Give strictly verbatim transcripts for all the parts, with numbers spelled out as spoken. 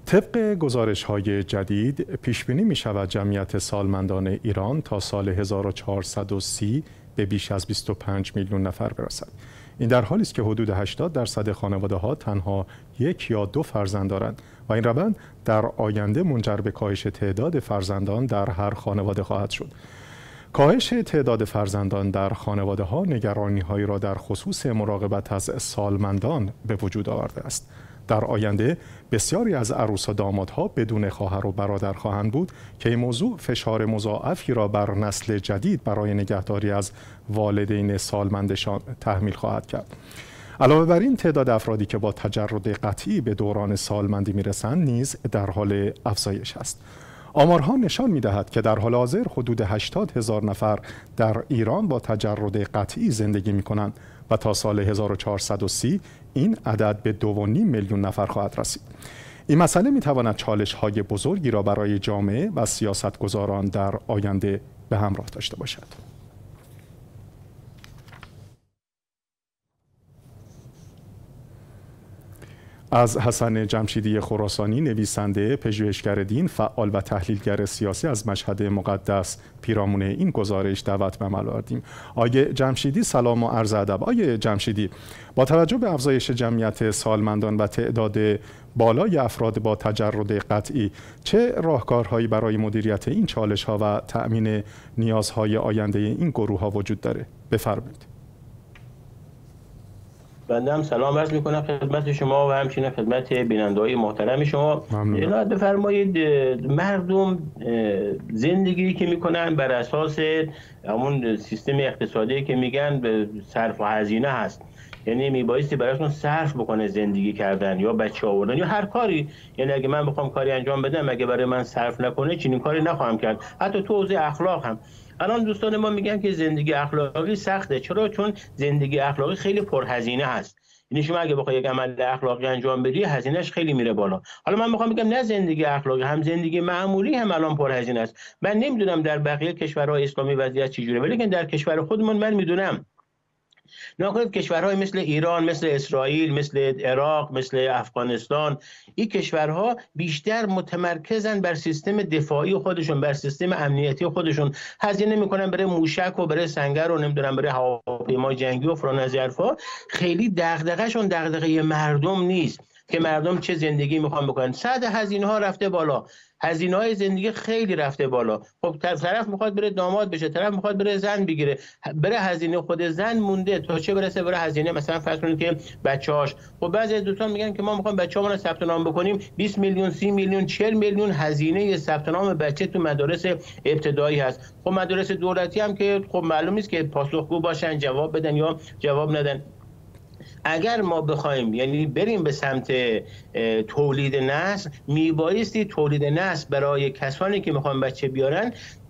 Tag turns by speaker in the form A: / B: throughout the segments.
A: طبق گزارش‌های جدید پیش‌بینی می‌شود جمعیت سالمندان ایران تا سال هزار و چهارصد و سی به بیش از بیست و پنج میلیون نفر برسد. این در حالی است که حدود هشتاد درصد خانواده‌ها تنها یک یا دو فرزند دارند و این روند در آینده منجر به کاهش تعداد فرزندان در هر خانواده خواهد شد. کاهش تعداد فرزندان در خانواده‌ها نگرانی‌هایی را در خصوص مراقبت از سالمندان به وجود آورده است. در آینده بسیاری از عروس و دامادها بدون خواهر و برادر خواهند بود که این موضوع فشار مضاعفی را بر نسل جدید برای نگهداری از والدین سالمندشان تحمیل خواهد کرد. علاوه بر این تعداد افرادی که با تجرد قطعی به دوران سالمندی میرسند نیز در حال افزایش است. آمارها نشان می‌دهد که در حال حاضر حدود هشتاد هزار نفر در ایران با تجرد قطعی زندگی می‌کنند و تا سال هزار و چهارصد و سی این عدد به دو و نیم میلیون نفر خواهد رسید. این مسئله می‌تواند چالش‌های بزرگی را برای جامعه و سیاستگزاران در آینده به همراه داشته باشد. از حسن جمشیدی خراسانی، نویسنده، پژوهشگر دین، فعال و تحلیلگر سیاسی از مشهد مقدس پیرامون این گزارش دعوت به عمل آوردیم. آقای جمشیدی سلام و عرض ادب. آقای جمشیدی، با توجه به افزایش جمعیت سالمندان و تعداد بالای افراد با تجرد قطعی، چه راهکارهایی برای مدیریت این چالش‌ها و تأمین نیازهای آینده این گروه‌ها وجود داره؟ بفرمایید.
B: بنده هم سلام عرض میکنم خدمت شما و همچنین خدمت بیننده‌های محترم شما. عنایت بفرمایید، مردم زندگی که میکنن بر اساس همون سیستم اقتصادی که میگن صرف و هزینه هست، یعنی میبایستی براشون صرف بکنه زندگی کردن یا بچه آوردن یا هر کاری. یعنی اگه من بخوام کاری انجام بدم، اگه برای من صرف نکنه چنین کاری نخواهم کرد. حتی تو حوزه اخلاق هم الان دوستان ما میگن که زندگی اخلاقی سخته. چرا؟ چون زندگی اخلاقی خیلی پرهزینه هست. یعنی شما اگه بخوای یک عمل اخلاقی انجام بدی هزینه‌اش خیلی میره بالا. حالا من میخوام بگم نه زندگی اخلاقی، هم زندگی معمولی هم الان پرهزینه است. من نمیدونم در بقیه کشورهای اسلامی وضعیت چجوریه، ولی که در کشور خودمون من میدونم ناگهان کشورهای مثل ایران، مثل اسرائیل، مثل عراق، مثل افغانستان، این کشورها بیشتر متمرکزن بر سیستم دفاعی خودشون، بر سیستم امنیتی خودشون. هزینه میکنن برای موشک و برای سنگر و نمیدونم برای هواپیمای جنگی و فلان از حرفا. خیلی دغدغه‌شون دغدغه مردم نیست که مردم چه زندگی میخوان بکنن. سطح هزینه ها رفته بالا، هزینه های زندگی خیلی رفته بالا. خب طرف میخواد بره داماد بشه، طرف میخواد بره زن بگیره، بره هزینه خود زن مونده تا چه برسه بره هزینه مثلا فرض کنید که بچه‌هاش. خب بعضی از دوستان میگن که ما میخوایم بچه‌مون رو ثبت نام بکنیم، بیست میلیون، سی میلیون، چهل میلیون هزینه ثبت نام بچه تو مدارس ابتدایی هست. خب مدارس دولتی هم که خب معلوم نیست که پاسخگو باشن، جواب بدن یا جواب ندن. اگر ما بخوایم یعنی بریم به سمت تولید نسل، میبایستی تولید نسل برای کسانی که میخوان بچه بیارن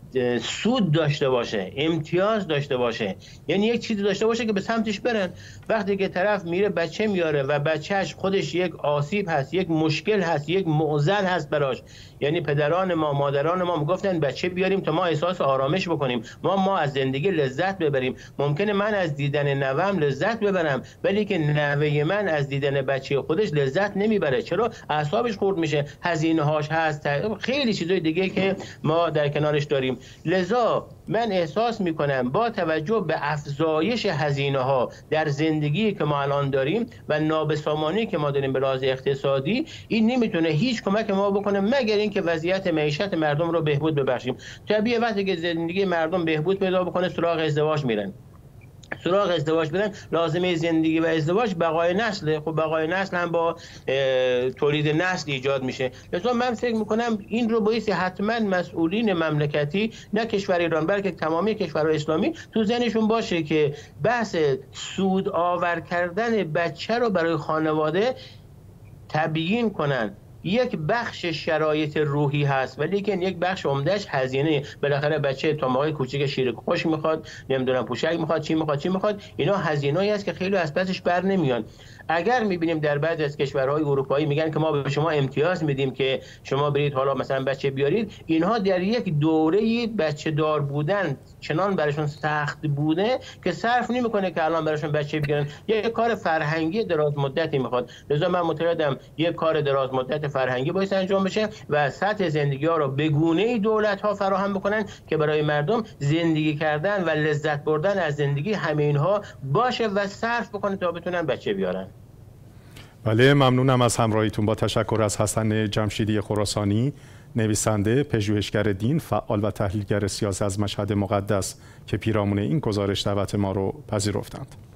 B: سود داشته باشه، امتیاز داشته باشه، یعنی یک چیزی داشته باشه که به سمتش برن. وقتی که طرف میره بچه میاره و بچهش خودش یک آسیب هست، یک مشکل هست، یک معضل هست براش، یعنی پدران ما، مادران ما میگفتن بچه بیاریم تا ما احساس آرامش بکنیم، ما ما از زندگی لذت ببریم. ممکنه من از دیدن نوام لذت ببرم، ولی که نوه من از دیدن بچه خودش لذت نمیبره. چرا؟ اعصابش خورد میشه، هزینه هاش هست، خیلی چیزای دیگه که ما در کنارش داریم. لذا من احساس میکنم با توجه به افزایش هزینه ها در زندگی که ما الان داریم و نابسامانی که ما داریم به لحاظ اقتصادی، این نمیتونه هیچ کمک ما بکنه مگر اینکه وضعیت معیشت مردم رو بهبود ببخشیم. طبیعیه وقتی که زندگی مردم بهبود پیدا بکنه سراغ ازدواج میرن. سراغ ازدواج بدن، لازمه زندگی و ازدواج بقای نسل. خب بقای نسل هم با تولید نسل ایجاد میشه. لذا من فکر میکنم این رو بایستی حتما مسئولین مملکتی، نه کشور ایران بلکه تمامی کشورهای اسلامی، تو ذهنشون باشه که بحث سود آور کردن بچه رو برای خانواده تبیین کنن. یک بخش شرایط روحی هست، ولی که یک بخش عمدهش هزینه. بالاخره بچه تا موقع کوچیک شیر خوش میخواد، نمیدونم پوشک میخواد، چی میخواد چی میخواد اینا هزینه‌ای است که خیلی از پسش بر نمیان. اگر میبینیم در بعضی از کشورهای اروپایی میگن که ما به شما امتیاز میدیم که شما برید حالا مثلا بچه بیارید، اینها در یک دوره بچه دار بودن چنان براشون سخت بوده که صرف نمیکنه که الان براشون بچه بیارن. یک کار فرهنگی دراز مدتی میخواد. لذا من معتقدم یک کار دراز مدت فرهنگی باید انجام بشه و سطح زندگی ها رو به گونه‌ای دولت ها فراهم بکنن که برای مردم زندگی کردن و لذت بردن از زندگی همه اینها باشه و صرف بکنه تا بتونن بچه بیارن.
A: بله، ممنونم از همراهیتون. با تشکر از حسن جمشیدی خراسانی، نویسنده، پژوهشگر دین، فعال و تحلیلگر سیاسی از مشهد مقدس که پیرامون این گزارش دعوت ما رو پذیرفتند.